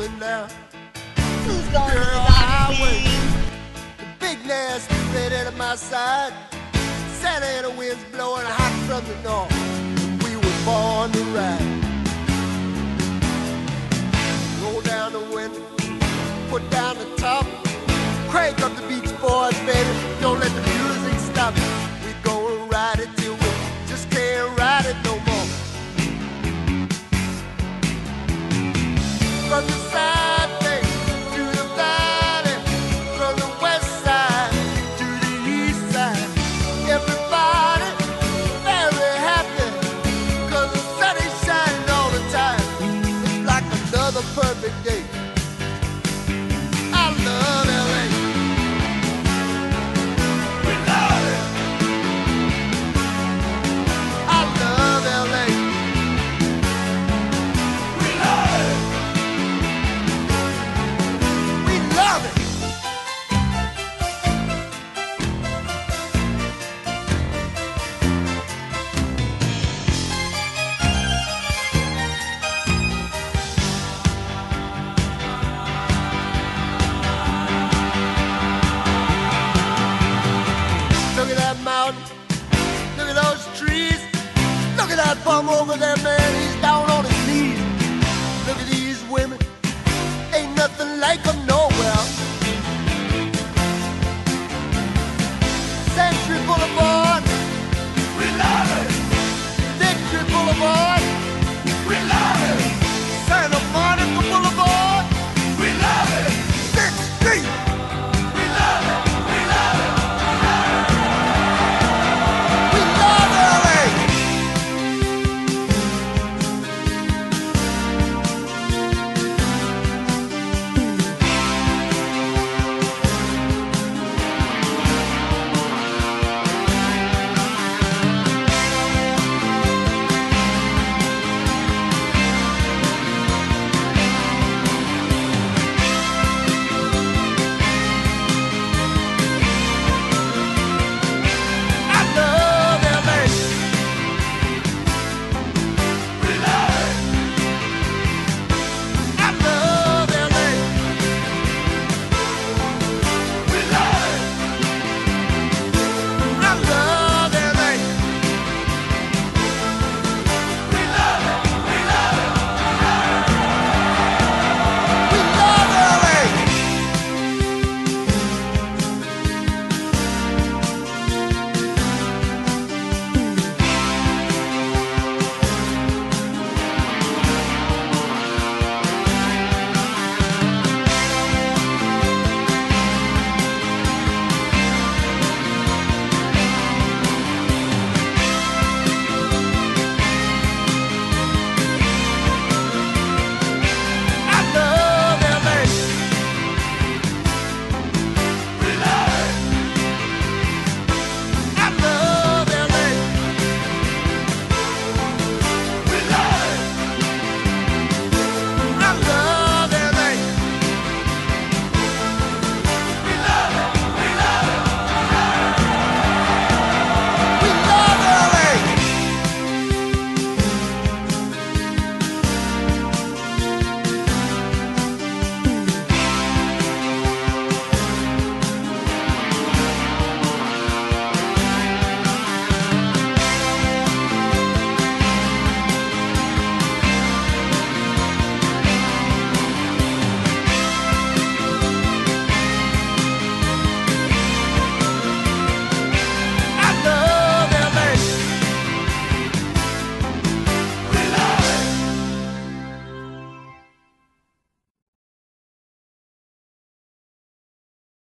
rolling down Who's going to the the highway. game? The big nasty red at my side. Santa Ana winds blowing hot from the north. We were born to ride. Roll down the window, put down the top, crank up the Beach Boys, baby. Don't let the music stop. We gonna ride it till we just can't ride it no more. From the side bay to the valley, from the west side to the east side, everybody very happy, 'cause the sun is shining all the time. It's like another perfect day. I love LA. We love it. I love LA. We love it. We love it. Look at that mountain. Look at those trees. Look at that bum over there, man. He's down on his knees. Look at these women. Ain't nothing like 'em